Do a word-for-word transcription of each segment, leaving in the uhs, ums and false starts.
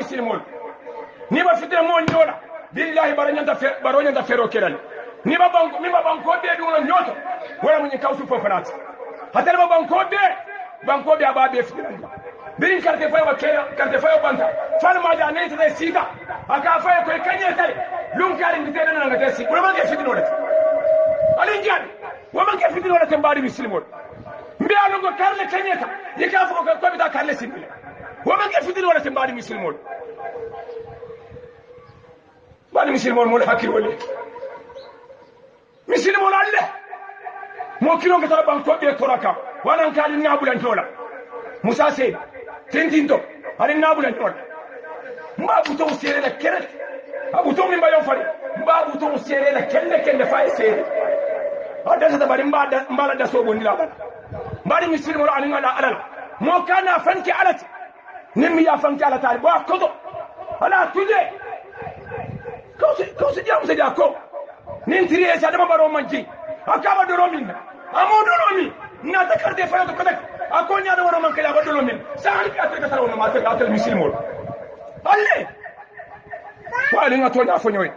muslimol ni ba fitina mo nyola billahi baranyanta fe baronyanta fero kelal ni ba banko mi ba banko be dum nyoto wala mun kawsu fofanat hatal ba banko be banko be aba be fitina birin karte fayo wakela karte fayo banta fal ma da ne ta sida aka fayo ko kanye tale lum kari ngite na ngate si wala man ke fitina wala alin jan wa man ke fitina wala tambari muslimol mbi alu ko karle kanye ta yika fu ko ko bi ta karle sinile wa man ke fitina wala tambari muslimol bani muslimol mol hakil wala muslimol alle mo kilo ngata banko be toraka wana kali ngabulan tola Musa Saidi tintinto ali nabula nyola mbabu to serela keret abu to mimba yon fari mbabu to serela kende kende fa sere adasa da bari mbada mbala da sobo ndila bana mbari misiri mo ali ngala alal mo kana fanki alati nimmi ya fanki alata bo kodo ala tuje ko se ko se diam se diako nintiri e sadama baro manji akaba do romin amodo romi na takarte fa to kodak akonya do wona man kala badolo min sahal bi atel ka wona ma atel atel muslimol alle wali nga to da fo nyoy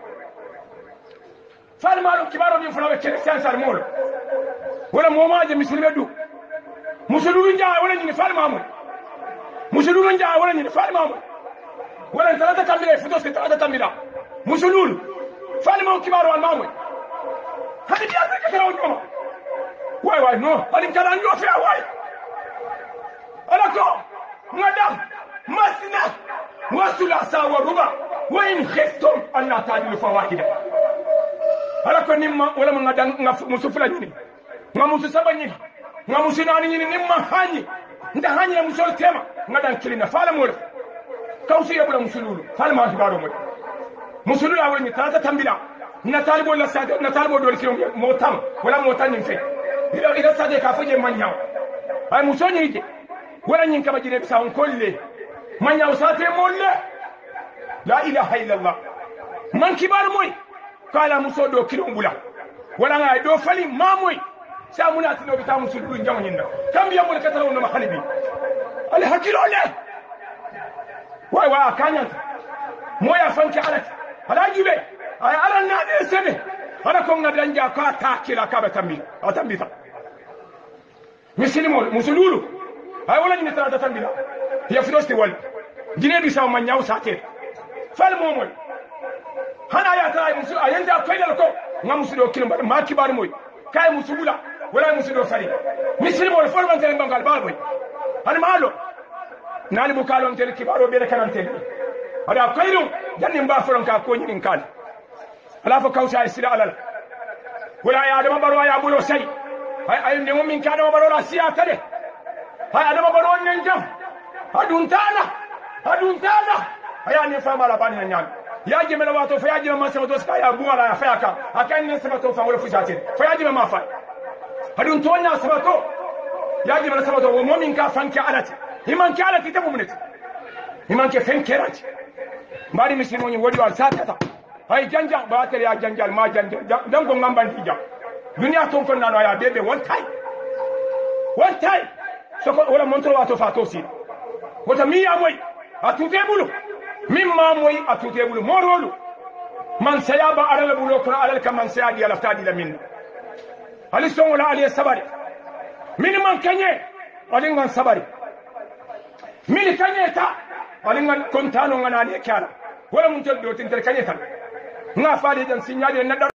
fal malu kibaro min fulawe kene sen sar molo wala momaje muslime du musulu nja wala ni fal mamu musulu nja wala ni fal mamu wala talata tambira futos ke talata tambira musulu fal mamu kibaro al mamu hadi bi atel ka wona way way no hadi kala nyo fe way alako madam masna wasula sawa ruba wa in khiftum an la ta'dilu fawahida alako nimma wala ma ngadan musufula ni ngamusu sabani ngamusu nani ni nimma hanyi nda hanyi na musol tema ngadan kilina fala mo kawsi yabula musululu fala ma shibaro mo musululu awani tata tambila na talibo la sada na talibo dol kilo motam wala motan ni fe ila ila sade ka fuje manyaw ay musoni ite wala nyin kaba jire bisa on kolle man yaw sate molle la ilaha illa allah man kibar moy kala muso do kilo bula wala nga do fali mamoy sa munati no bita musulu jamu nyinna kam biya mol katalo no mahalibi al hakilo le way wa kanya moya fanki alat ala jibe ay ala nade sebe ala ko ngadanja ka takila ka batambi atambita muslimol musululu ay wala ni tara tambila ya finosti wal jine bi saw ma nyaaw saate fal momol hana ya tay musul ayenda koydal ko ngam musudo kilim ba ma kibar moy kay musubula wala musudo fari muslimol forman tel bangal baboy han malo nani bu kalon tel kibaro be kanan tel ada koyru janni mba foron ka ko nyin kan ala fa kawsa isila alal wala ya adama baro ya bulo say ay ay ne mumin ka adama baro la siyata de hay adama baro nen jam adun tana adun tana aya ne fama la bani nyam ya je mela wato fa ya je ma sama to ska ya buwala ya fa ka akan ne sama to fa wala fujate fa ya je ma fa adun tonya sama to ya je mela sama to mumin ka fanki alati iman ki alati ta muminati iman ke fen kerati mari misimo ni wodi wal satata hay janja ba tere ya janjal ma janja dan go ngamban tija dunia ton kon nano ya bebe one time one time so ko wala montro wato fato si wata mi ya moy atute bulu mimma moy atute bulu morolu man sayaba ala bulu ko ala kam man sayadi ala ftadi la min ali son wala ali sabari min man kanye ali man sabari min kanye ta ali man kontano ngana ali kala wala mun tel do tin tel kanye ta nga faade dan signade na